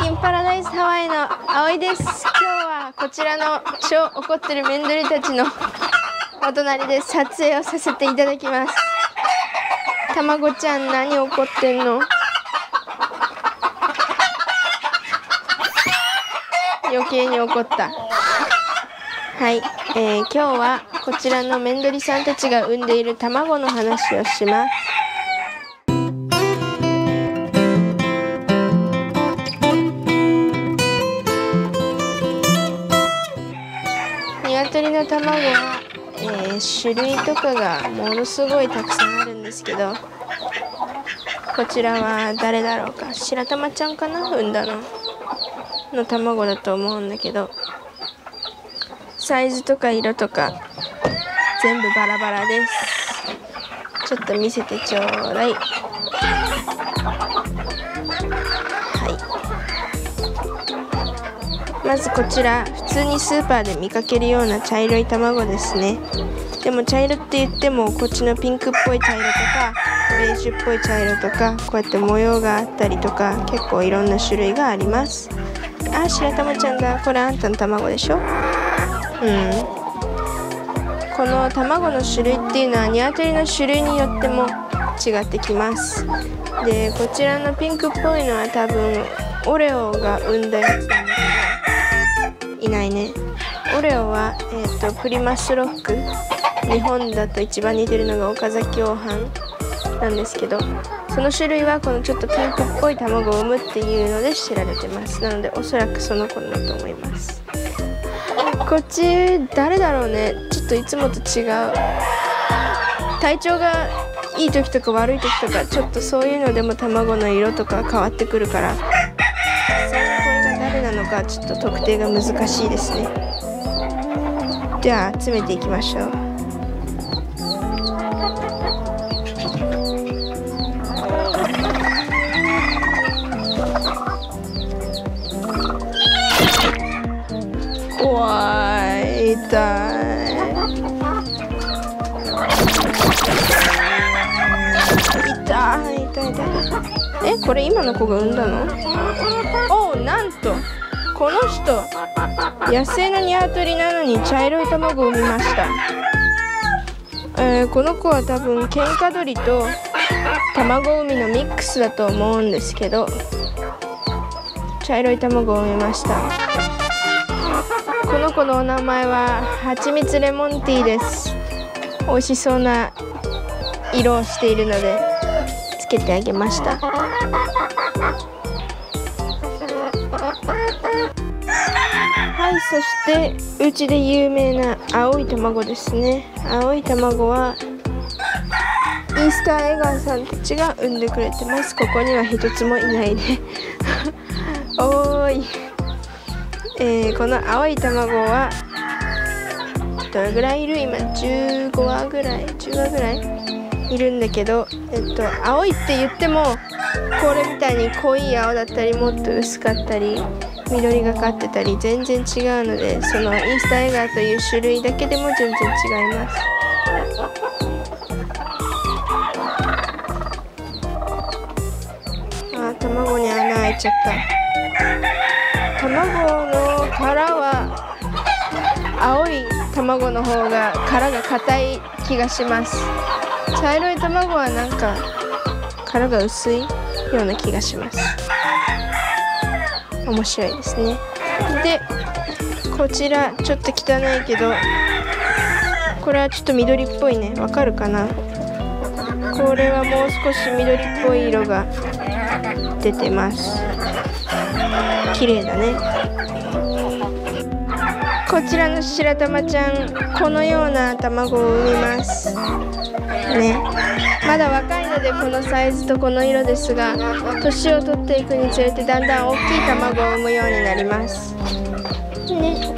キンパラダイスハワイの葵です。今日はこちらの超怒ってるメンドリたちのお隣で撮影をさせていただきます。たまごちゃん何怒ってんの？余計に怒った。はい、今日はこちらのメンドリさんたちが産んでいる卵の話をします。鶏の卵は、種類とかがものすごいたくさんあるんですけど、こちらは誰だろうか、白玉ちゃんかな、産んだの卵だと思うんだけど、サイズとか色とか全部バラバラです。ちょっと見せてちょうだい。まずこちら普通にスーパーで見かけるような茶色い卵ですね。でも茶色って言ってもこっちのピンクっぽい茶色とかベージュっぽい茶色とかこうやって模様があったりとか結構いろんな種類があります。あ、白玉ちゃんだ。これあんたの卵でしょ。この卵の種類っていうのは鶏の種類によっても違ってきます。でこちらのピンクっぽいのは多分オレオが産んだやつなんだけど、いないね。オレオは、プリマスロック、日本だと一番似てるのが岡崎黄飯なんですけど、その種類はこのちょっとピンクっぽい卵を産むっていうので知られてます。なのでおそらくその子だと思います。こっち誰だろうね。ちょっといつもと違う。体調がいい時とか悪い時とかちょっとそういうのでも卵の色とか変わってくるから、これが誰なのかちょっと特定が難しいですね。では集めていきましょう。怖い、痛い。これ今の子が産んだの？おう、なんとこの人野生の鶏なのに茶色い卵を産みました。この子は多分喧嘩鳥と卵産みのミックスだと思うんですけど、茶色い卵を産みました。この子のお名前ははちみつレモンティーです。美味しそうな色をしているのでつけてあげました。はい、そしてうちで有名な青い卵ですね。青い卵はイースターエガーさんたちが産んでくれてます。ここには一つもいないでおーい、この青い卵はどれぐらいいる？今15羽ぐらいいるんだけど、青いって言ってもこれみたいに濃い青だったりもっと薄かったり緑がかってたり全然違うので、そのイースターエガーという種類だけでも全然違います。あ、卵に穴開いちゃった。卵の殻は青い卵の方が殻が硬い気がします。茶色い卵はなんか殻が薄いような気がします。面白いですね。でこちらちょっと汚いけど、これはちょっと緑っぽいね。わかるかな？これはもう少し緑っぽい色が出てます。綺麗だね。こちらの白玉ちゃん、このような卵を産みますね。まだ若いのでこのサイズとこの色ですが、年を取っていくにつれてだんだん大きい卵を産むようになりますね。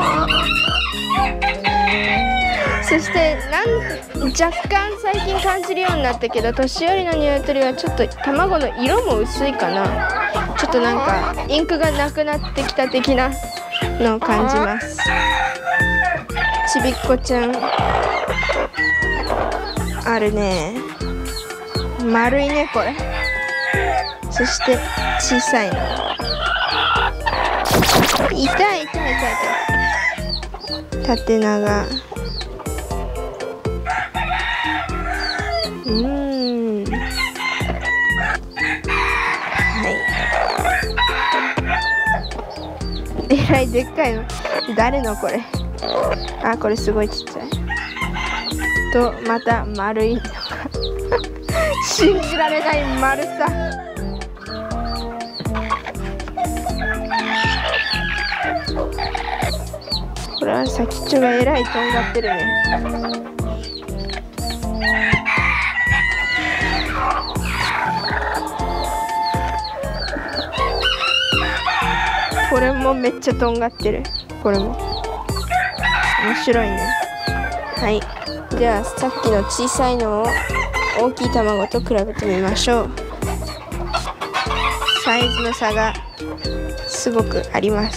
そして若干最近感じるようになったけど、年寄りの鶏はちょっと卵の色も薄いかな。ちょっとなんかインクがなくなってきた的なのを感じます。ちびっこちゃんあるね。丸いねこれ。ちそして小さいの。痛い痛い痛い痛い。縦長。えらいでっかいの。誰のこれ。あ、これすごいちっちゃい。とまた丸いのが信じられない丸さ。これは先っちょがえらいとんがってるね。これもめっちゃとんがってる。これも面白いね。はい、じゃあさっきの小さいのを大きい卵と比べてみましょう。サイズの差がすごくあります。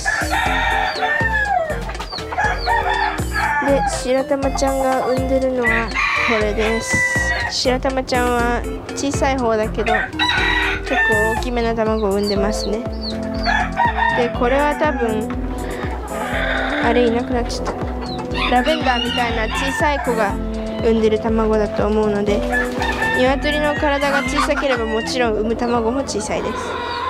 で、白玉ちゃんが産んでるのはこれです。白玉ちゃんは小さい方だけど結構大きめな卵を産んでますね。で、これは多分あれいなくなっちゃった。ラベンダーみたいな小さい子が産んでる卵だと思うので、鶏の体が小さければもちろん産む卵も小さいです。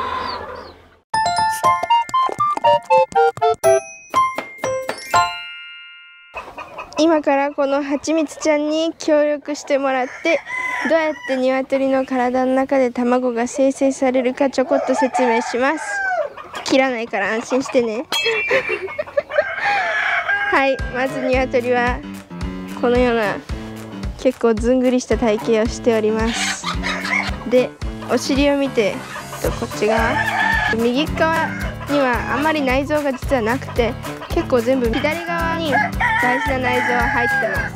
今からこのはちみつちゃんに協力してもらって、どうやって鶏の体の中で卵が生成されるかちょこっと説明します。切らないから安心してねはい、まず鶏はこのような結構ずんぐりした体型をしております。で、お尻を見てこっち側右側にはあんまり内臓が実はなくて、結構全部左側に大事な内臓は入ってます。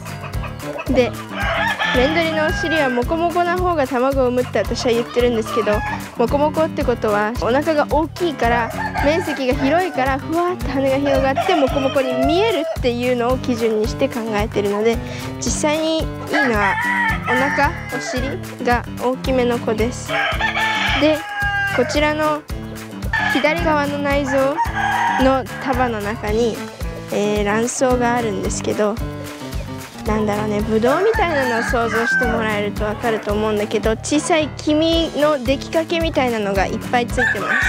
で、メンドリのお尻はモコモコな方が卵を産むって私は言ってるんですけど、モコモコってことはお腹が大きいから面積が広いからふわっと羽が広がってモコモコに見えるっていうのを基準にして考えてるので、実際にいいのはお腹、お尻が大きめの子です。で、こちらの左側の内臓の束の中に、卵巣があるんですけど、なんだろうね、ブドウみたいなのを想像してもらえると分かると思うんだけど、小さい黄身のできかけみたいなのがいっぱいついてます。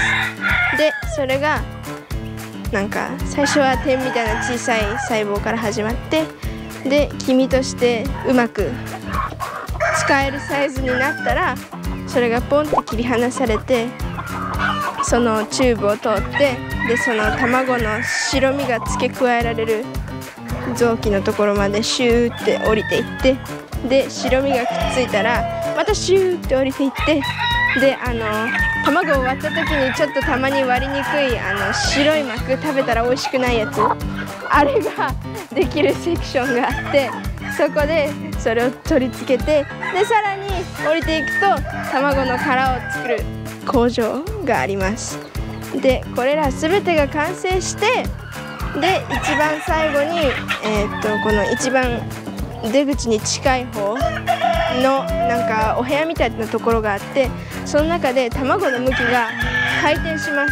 で、それがなんか最初は点みたいな小さい細胞から始まって、で黄身としてうまく使えるサイズになったら、それがポンって切り離されて、そのチューブを通って、でその卵の白身が付け加えられる臓器のところまでシューって降りていって、で白身がくっついたらまたシューって降りていって、で卵を割った時にちょっとたまに割りにくい白い膜、食べたら美味しくないやつ、あれができるセクションがあって、そこでそれを取り付けて、でさらに降りていくと卵の殻を作る工場があります。でこれら全てが完成して、で一番最後に、この一番出口に近い方のなんかお部屋みたいなところがあって、その中で卵の向きが回転します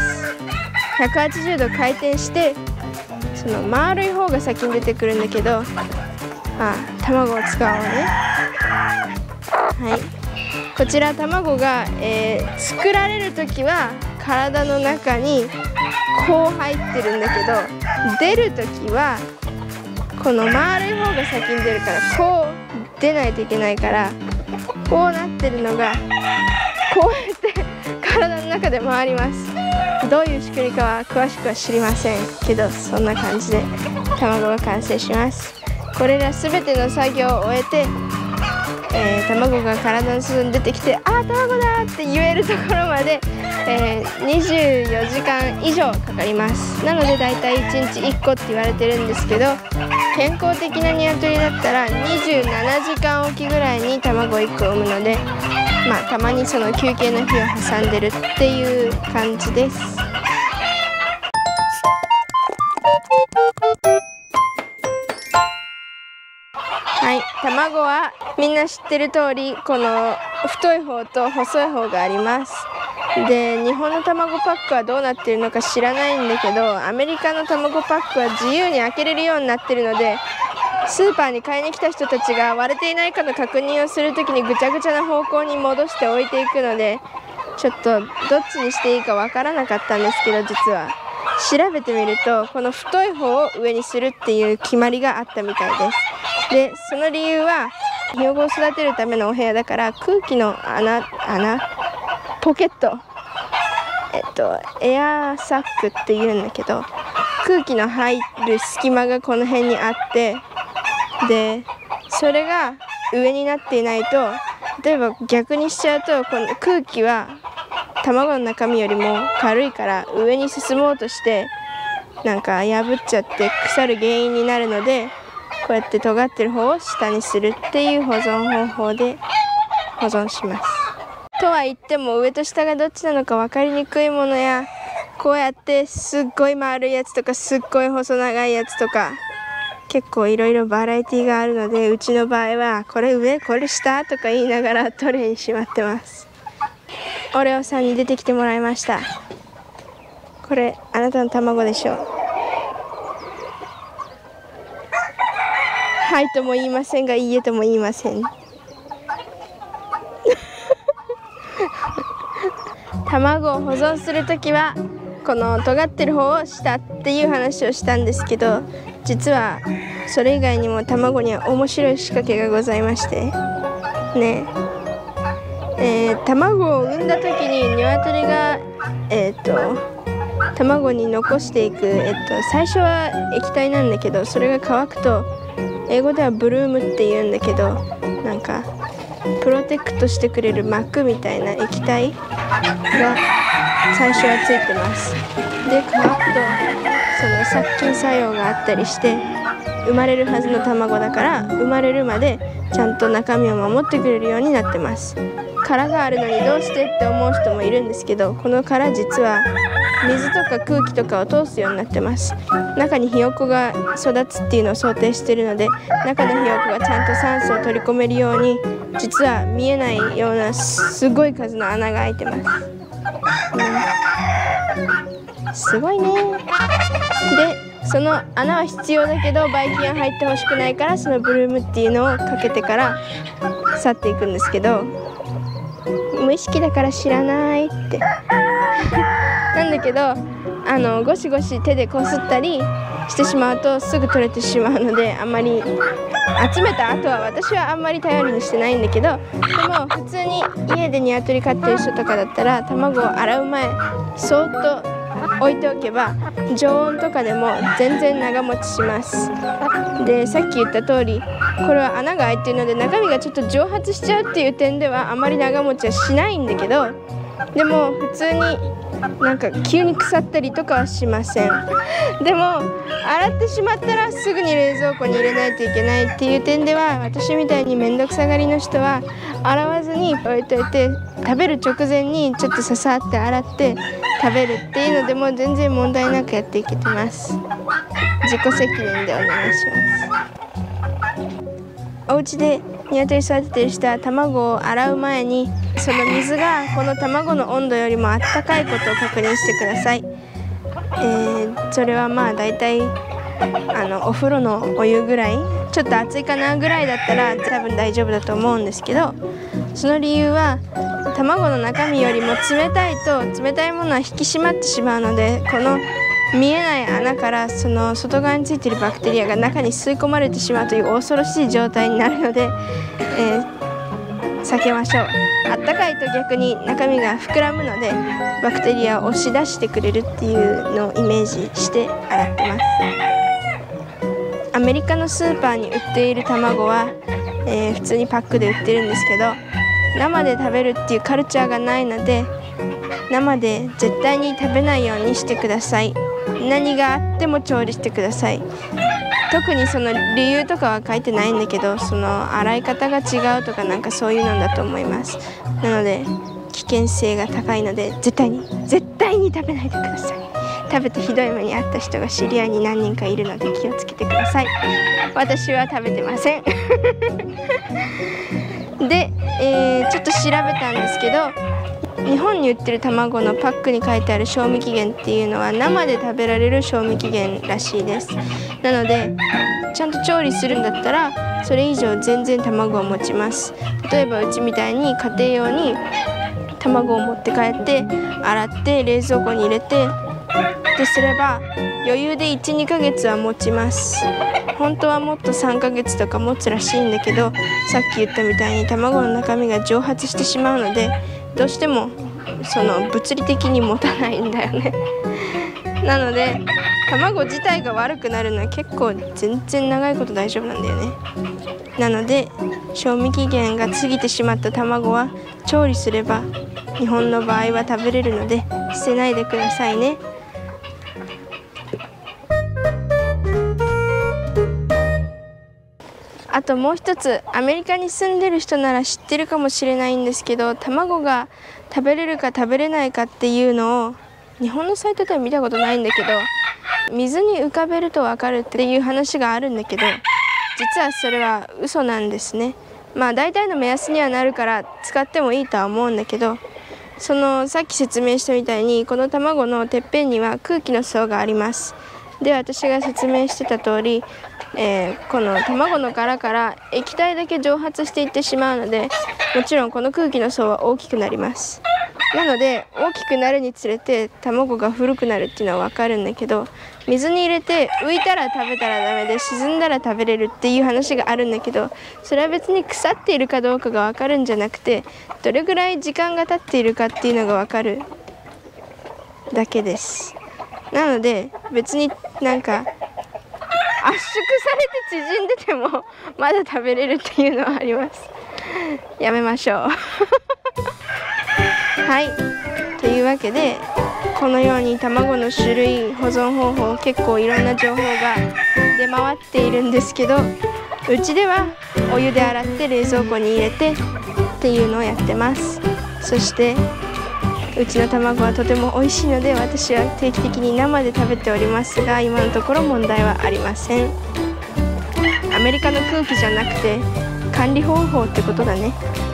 。180度回転して、その丸い方が先に出てくるんだけど、卵を使おうね。はい、こちら卵が、作られる時は体の中にこう入ってるんだけど、出る時はこの丸い方が先に出るから、こう出ないといけないから、こうなってるのがこうやって体の中で回ります。どういう仕組みかは詳しくは知りませんけど、そんな感じで卵が完成します。これら全ての作業を終えて、卵が体の外に出てきて、あー卵だって言えるところまで、24時間以上かかります。なのでだいたい1日1個って言われてるんですけど、健康的な鶏だったら27時間おきぐらいに卵1個産むので、たまにその休憩の日を挟んでるっていう感じです。はい、卵はみんな知ってる通り、この太い方と細い方があります。 で日本の卵パックはどうなってるのか知らないんだけど、アメリカの卵パックは自由に開けれるようになってるので、スーパーに買いに来た人たちが割れていないかの確認をするときにぐちゃぐちゃな方向に戻して置いていくので、ちょっとどっちにしていいかわからなかったんですけど、実は調べてみるとこの太い方を上にするっていう決まりがあったみたいです。でその理由はひよこを育てるためのお部屋だから、空気の穴ポケット、エアーサックっていうんだけど、空気の入る隙間がこの辺にあって、でそれが上になっていないと、例えば逆にしちゃうと、この空気は卵の中身よりも軽いから上に進もうとしてなんか破っちゃって腐る原因になるので、こうやって尖ってる方を下にするっていう保存方法で保存します。とは言っても上と下がどっちなのか分かりにくいものや、こうやってすっごい丸いやつとかすっごい細長いやつとか結構いろいろバラエティがあるので、うちの場合はこれ上これ下とか言いながらトレイにしまってます。オレオさんに出てきてもらいました。これあなたの卵でしょう。はいとも言いませんが、いいえとも言いません。卵を保存するときはこの尖ってる方を下っていう話をしたんですけど、実はそれ以外にも卵には面白い仕掛けがございましてね、卵を産んだ時に鶏が卵に残していく、最初は液体なんだけど、それが乾くと英語ではブルームって言うんだけど、なんかプロテクトしてくれる膜みたいな液体が最初はついてます。で乾くとその殺菌作用があったりして生まれるはずの卵だから、生まれるまでちゃんと中身を守ってくれるようになってます。殻があるのにどうしてって思う人もいるんですけど、この殻実は水とか空気とかを通すようになってます。中にひよこが育つっていうのを想定しているので、中のひよこがちゃんと酸素を取り込めるように、実は見えないようなすごい数の穴が開いてます、すごいね。でその穴は必要だけどばい菌が入ってほしくないから、そのブルームっていうのをかけてから去っていくんですけど、無意識だから知らないってなんだけど、ゴシゴシ手でこすったりしてしまうとすぐ取れてしまうので、あんまり集めた後は私はあんまり頼りにしてないんだけど、でも普通に家でニワトリ飼ってる人とかだったら、卵を洗う前そーっと置いておけば常温とかでも全然長持ちします。でさっき言った通り、これは穴が開いているので中身がちょっと蒸発しちゃうっていう点ではあまり長持ちはしないんだけど、でも普通になんか急に腐ったりとかはしません。でも洗ってしまったらすぐに冷蔵庫に入れないといけないっていう点では、私みたいに面倒くさがりの人は洗わずに置いといて、食べる直前にちょっとささって洗って食べるっていうのでも全然問題なくやっていけてます。自己責任でお願いします。お家でニワトリ育ててる人は卵を洗う前にその水がこの卵の温度よりもあったかいことを確認してください。それはまあだいたいお風呂のお湯ぐらい、ちょっと熱いかなぐらいだったら多分大丈夫だと思うんですけど、その理由は卵の中身よりも冷たいと冷たいものは引き締まってしまうので、この見えない穴からその外側についているバクテリアが中に吸い込まれてしまうという恐ろしい状態になるので、避けましょう。あったかいと逆に中身が膨らむのでバクテリアを押し出してくれるっていうのをイメージして洗ってます。アメリカのスーパーに売っている卵は、普通にパックで売ってるんですけど、生で食べるっていうカルチャーがないので生で絶対に食べないようにしてください。何があっても調理してください。特にその理由とかは書いてないんだけど、その洗い方が違うとかなんかそういうのだと思います。なので危険性が高いので絶対に食べないでください。食べてひどい目に遭った人が知り合いに何人かいるので気をつけてください。私は食べてませんで、ちょっと調べたんですけど、 日本に売ってる卵のパックに書いてある賞味期限っていうのは生で食べられる賞味期限らしいです。なのでちゃんと調理するんだったらそれ以上全然卵を持ちます。例えばうちみたいに家庭用に卵を持って帰って洗って冷蔵庫に入れてってすれば余裕で 1,2 ヶ月は持ちます。本当はもっと3ヶ月とか持つらしいんだけど、さっき言ったみたいに卵の中身が蒸発してしまうのでどうしてもその物理的に持たないんだよねなので卵自体が悪くなるのは結構全然長いこと大丈夫なんだよね。なので賞味期限が過ぎてしまった卵は調理すれば日本の場合は食べれるので捨てないでくださいね。あともう一つ、アメリカに住んでる人なら知ってるかもしれないんですけど、卵が食べれるか食べれないかっていうのを日本のサイトでは見たことないんだけど、水に浮かべると分かるっていう話があるんだけど、実はそれは嘘なんですね。まあ大体の目安にはなるから使ってもいいとは思うんだけど、そのさっき説明したみたいにこの卵のてっぺんには空気の層があります。で、私が説明してた通り、この卵の殻から液体だけ蒸発していってしまうので、もちろんこの空気の層は大きくなります。なので大きくなるにつれて卵が古くなるっていうのは分かるんだけど、水に入れて浮いたら食べたらダメで沈んだら食べれるっていう話があるんだけど、それは別に腐っているかどうかが分かるんじゃなくて、どれぐらい時間が経っているかっていうのが分かるだけです。なので別になんか圧縮されて縮んでてもまだ食べれるっていうのはあります。やめましょうはい、というわけでこのように卵の種類、保存方法、結構いろんな情報が出回っているんですけど、うちではお湯で洗って冷蔵庫に入れてっていうのをやってます。そしてうちの卵はとても美味しいので私は定期的に生で食べておりますが、今のところ問題はありません。アメリカの空気じゃなくて管理方法ってことだね。